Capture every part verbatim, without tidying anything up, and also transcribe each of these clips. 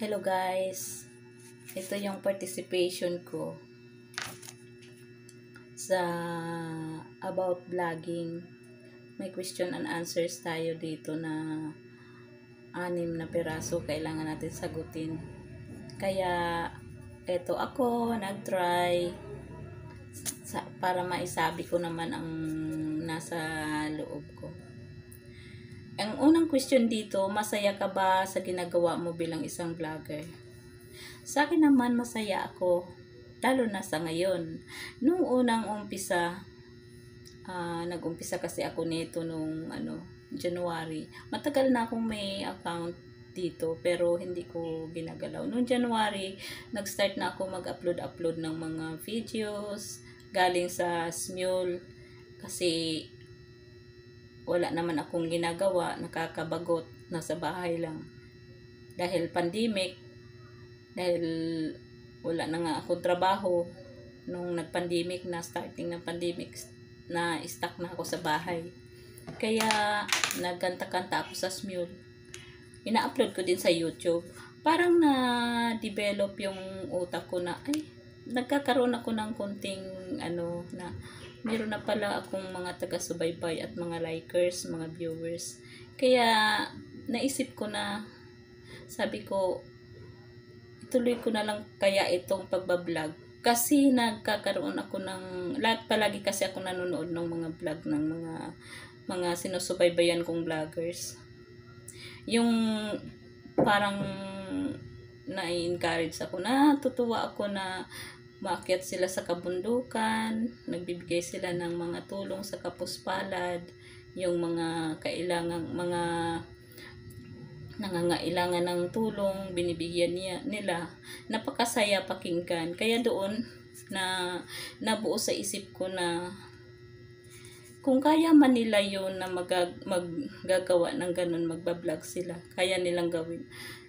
Hello guys, ito yung participation ko sa about vlogging. May question and answers tayo dito na anim na piraso kailangan natin sagutin. Kaya eto ako nag-try sa, para maisabi ko naman ang nasa loob ko. Ang unang question dito, masaya ka ba sa ginagawa mo bilang isang vlogger? Sa akin naman masaya ako, lalo na sa ngayon. Nung unang umpisa, uh, nag-umpisa kasi ako nito nung ano, January. Matagal na akong may account dito pero hindi ko ginagalaw. Nung January, nag-start na ako mag-upload-upload ng mga videos galing sa Smule kasi wala naman akong ginagawa, nakakabagot, nasa bahay lang. Dahil pandemic, dahil wala na nga akong trabaho nung nag-pandemic na, starting ng pandemic, na stuck na ako sa bahay. Kaya nagkanta-kanta ako sa Smule. Ina-upload ko din sa YouTube. Parang na-develop yung utak ko na, ay, nagkakaroon ako ng konting, ano, na, meron na pala akong mga taga-subaybay at mga likers, mga viewers. Kaya, naisip ko na, sabi ko, ituloy ko na lang kaya itong pagbablog. Kasi nagkakaroon ako ng, lahat palagi kasi ako nanonood ng mga vlog ng mga, mga sinusubaybayan kong vloggers. Yung parang na-encourage ako, natutuwa ako na maakyat sila sa kabundukan, nagbibigay sila ng mga tulong sa kapuspalad, yung mga kailangang mga nangangailangan ng tulong, binibigyan niya, nila. Napakasaya pakinggan. Kaya doon na nabuo sa isip ko na kung kaya man nila yun na mag, maggagawa ng ganun, magbablog sila, kaya nilang gawin.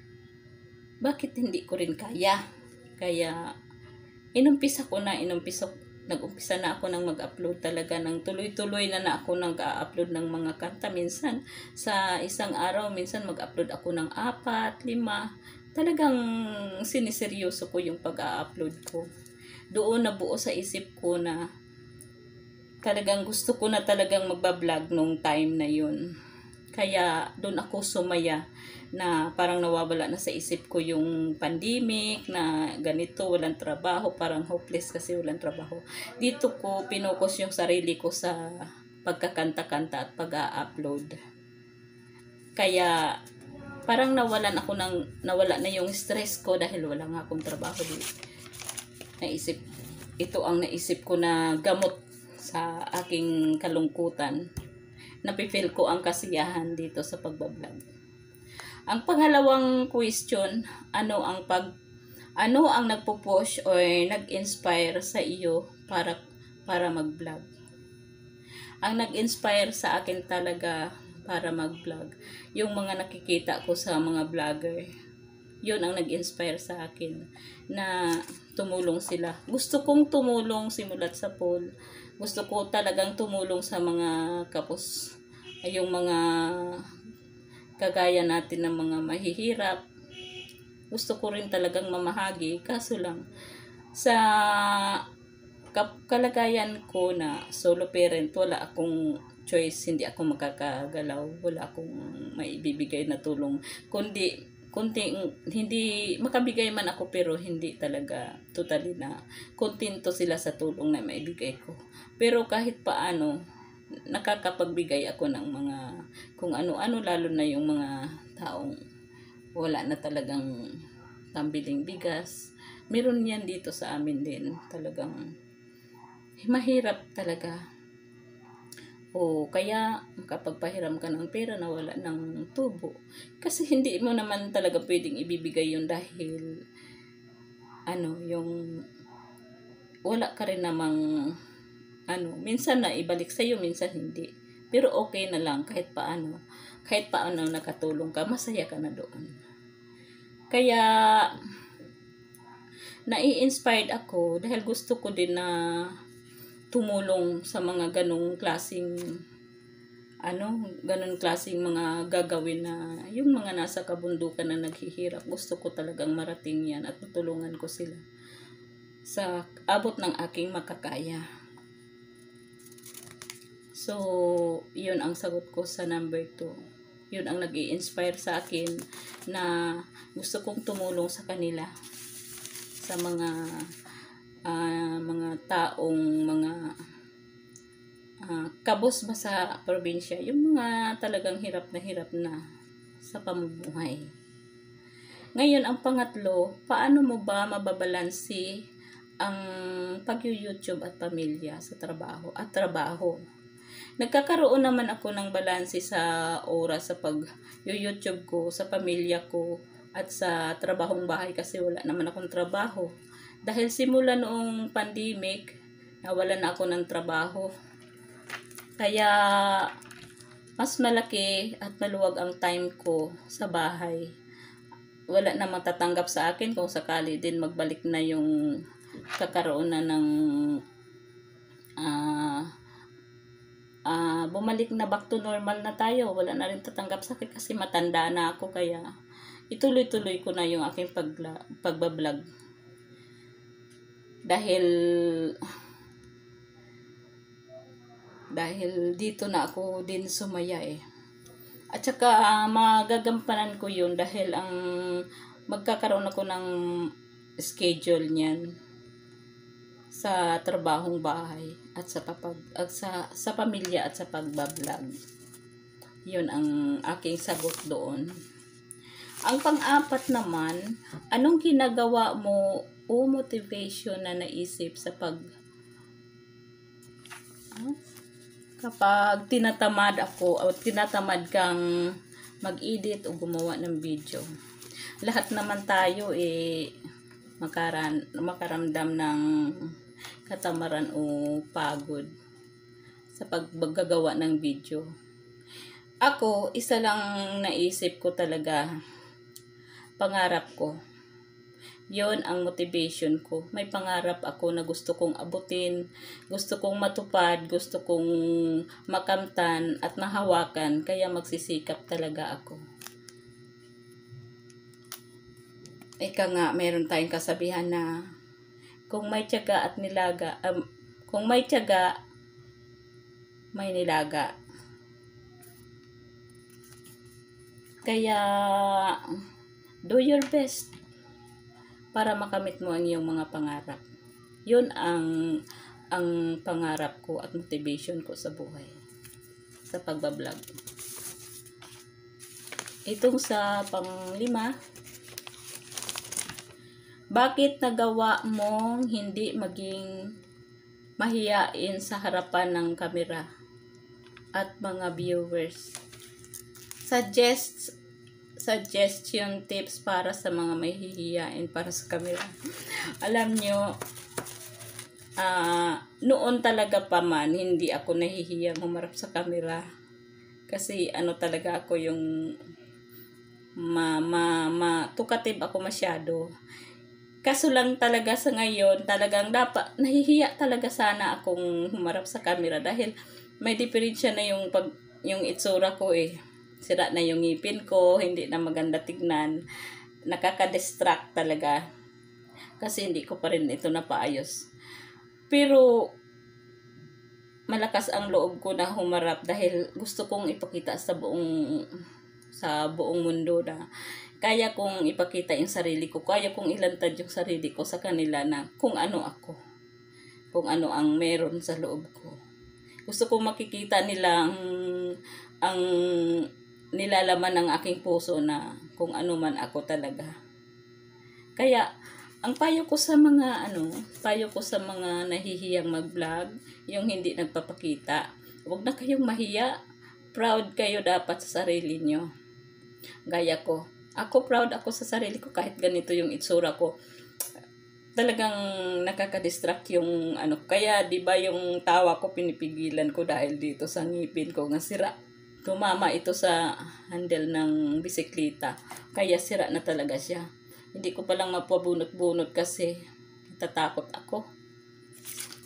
Bakit hindi ko rin kaya? Kaya inumpisa ko na, inumpisa, nag-umpisa na ako ng mag-upload talaga ng tuloy-tuloy na na ako nang ga-upload ng mga kanta. Minsan, sa isang araw, minsan mag-upload ako ng apat, lima. Talagang siniseryoso ko yung pag-upload ko. Doon nabuo sa isip ko na talagang gusto ko na talagang magbablog nung time na yun. Kaya doon ako sumaya na parang nawawala na sa isip ko yung pandemic na ganito, walang trabaho, parang hopeless kasi walang trabaho. Dito ko pinokos yung sarili ko sa pagkakanta-kanta at pag-a-upload. Kaya parang nawalan ako ng, nawala na yung stress ko dahil wala nga akong trabaho dito. Naisip, ito ang naisip ko na gamot sa aking kalungkutan. Napifeel ko ang kasiyahan dito sa pagbablog. Ang pangalawang question, ano ang pag ano ang nagpo-push or nag-inspire sa iyo para para mag-vlog? Ang nag-inspire sa akin talaga para mag-vlog, yung mga nakikita ko sa mga vlogger. Yun ang nag-inspire sa akin na tumulong sila. Gusto kong tumulong simulat sa pool. Gusto ko talagang tumulong sa mga kapos, yung mga kagaya natin ng mga mahihirap. Gusto ko rin talagang mamahagi, kaso lang sa kalagayan ko na solo parent, wala akong choice, hindi ako makakagalaw, wala akong maibibigay na tulong, kundi kunti, hindi makabigay man ako pero hindi talaga totally na kontento sila sa tulong na maibigay ko. Pero kahit paano, nakakapagbigay ako ng mga kung ano-ano, lalo na yung mga taong wala na talagang pambiling bigas. Meron yan dito sa amin din. Talagang mahirap talaga. O kaya makapagpahiram ka ng pera na wala ng tubo. Kasi hindi mo naman talaga pwedeng ibibigay yun dahil ano, yung wala ka rin namang ano, minsan na ibalik sa iyo, minsan hindi. Pero okay na lang kahit paano. Kahit paano nakatulong ka, masaya ka na doon. Kaya nai-inspired ako dahil gusto ko din na tumulong sa mga ganong klaseng ano, ganun klaseng mga gagawin na yung mga nasa kabundukan na naghihirap. Gusto ko talagang marating yan at tutulungan ko sila sa abot ng aking makakaya. So, yun ang sagot ko sa number two. Yun ang nag-i-inspire sa akin na gusto kong tumulong sa kanila, sa mga uh, mga taong mga uh, kabos ba sa probinsya, yung mga talagang hirap na hirap na sa pamumuhay. Ngayon, ang pangatlo, paano mo ba mababalansi ang pag-YouTube at pamilya sa trabaho at trabaho? Nagkakaroon naman ako ng balanse sa oras sa pag-YouTube ko, sa pamilya ko, at sa trabahong bahay kasi wala naman akong trabaho. Dahil simula noong pandemic, nawalan na ako ng trabaho. Kaya, mas malaki at maluwag ang time ko sa bahay. Wala namang tatanggap sa akin kung sakali din magbalik na yung kakaroon na ng ah, uh, Uh, bumalik na back to normal na tayo. Wala na rin tatanggap sa akin kasi matanda na ako, kaya ituloy-tuloy ko na yung aking pagla, pagbablog. Dahil dahil dito na ako din sumaya eh. At saka uh, magagampanan ko yun dahil ang magkakaroon ako ng schedule niyan sa trabahong bahay at sa papag at sa sa pamilya at sa pagbablog. Yun ang aking sagot doon. Ang pang-apat naman, anong ginagawa mo o motivation na naisip sa pag ah, kapag tinatamad ako o tinatamad kang mag-edit o gumawa ng video? Lahat naman tayo eh makaran makaramdam ng katamaran o pagod sa paggagawa ng video. Ako, isa lang naisip ko talaga, pangarap ko. Yon ang motivation ko. May pangarap ako na gusto kong abutin, gusto kong matupad, gusto kong makamtan at mahawakan, kaya magsisikap talaga ako. Ika nga, meron tayong kasabihan na kung may tiyaga at nilaga, um, kung may tiyaga, may nilaga. Kaya, do your best para makamit mo ang iyong mga pangarap. Yun ang, ang pangarap ko at motivation ko sa buhay, sa pagbablog. Itong sa panglima, bakit nagawa mong hindi maging mahiyain sa harapan ng kamera at mga viewers? Suggest, suggestion tips para sa mga mahihiyain para sa kamera. Alam nyo, uh, noon talaga pa man, hindi ako nahihiyang humarap sa kamera. Kasi ano talaga ako yung ma, ma, ma, tukative ako masyado. Kaso lang talaga sa ngayon, talagang dapat, nahihiya talaga sana akong humarap sa camera dahil may diferensya na yung, pag, yung itsura ko eh. Sira na yung ngipin ko, hindi na maganda tignan. Nakaka-distract talaga. Kasi hindi ko pa rin ito napaayos. Pero, malakas ang loob ko na humarap dahil gusto kong ipakita sa buong, sa buong mundo na kaya kong ipakita yung sarili ko, kaya kong ilantad yung sarili ko sa kanila na kung ano ako, kung ano ang meron sa loob ko. Gusto kong makikita nila ang, ang nilalaman ng aking puso na kung ano man ako talaga. Kaya, ang payo ko sa mga, ano, payo ko sa mga nahihiyang mag-vlog, yung hindi nagpapakita, huwag na kayong mahiya, proud kayo dapat sa sarili nyo. Gaya ko. Ako proud ako sa sarili ko kahit ganito yung itsura ko. Talagang nakaka-distract yung ano. Kaya di ba yung tawa ko pinipigilan ko dahil dito sa ngipin ko nga sira. Tumama ito sa handle ng bisikleta. Kaya sira na talaga siya. Hindi ko palang mapabunot-bunot kasi natatakot ako.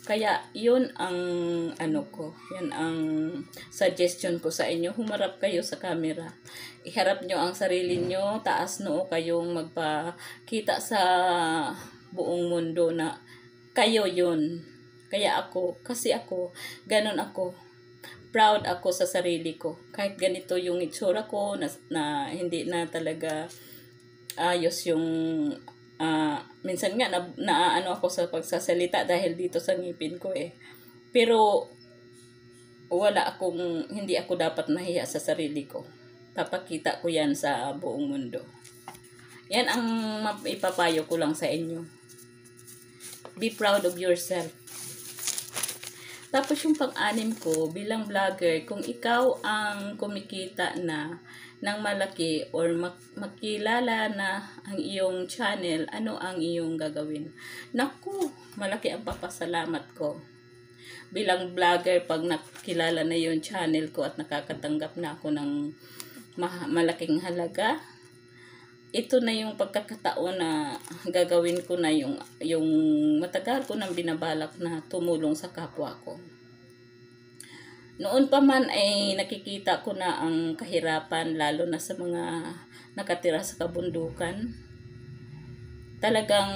Kaya yun ang ano ko, yun ang suggestion ko sa inyo. Humarap kayo sa camera. Iharap nyo ang sarili nyo, taas noo kayong magpakita sa buong mundo na kayo yun. Kaya ako, kasi ako, ganun ako. Proud ako sa sarili ko. Kahit ganito yung itsura ko, na, na hindi na talaga ayos yung Uh, minsan nga na, naaano ako sa pagsasalita dahil dito sa ngipin ko eh. Pero wala akong, hindi ako dapat mahiya sa sarili ko. Papakita ko yan sa buong mundo. Yan ang ipapayo ko lang sa inyo. Be proud of yourself. Tapos yung pang-anim ko bilang vlogger, kung ikaw ang kumikita na ng malaki or mak makilala na ang iyong channel, ano ang iyong gagawin? Naku, malaki ang papasalamat ko. Bilang vlogger, pag nakilala na yung channel ko at nakakatanggap na ako ng ma malaking halaga, ito na yung pagkakataon na gagawin ko na yung, yung matagal ko nang binabalak na tumulong sa kapwa ko. Noon pa man ay nakikita ko na ang kahirapan, lalo na sa mga nakatira sa kabundukan. Talagang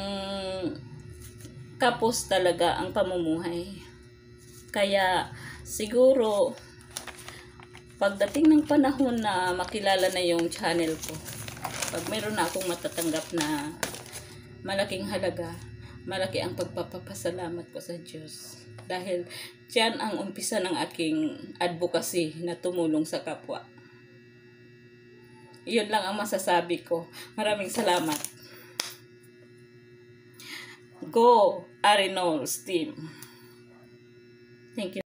kapos talaga ang pamumuhay. Kaya siguro pagdating ng panahon na makilala na yung channel ko, pag mayroon na akong matatanggap na malaking halaga, malaki ang pagpapasalamat ko sa Diyos. Dahil diyan ang umpisa ng aking advocacy na tumulong sa kapwa. Iyon lang ang masasabi ko. Maraming salamat. Go Arenolz Team. Thank you.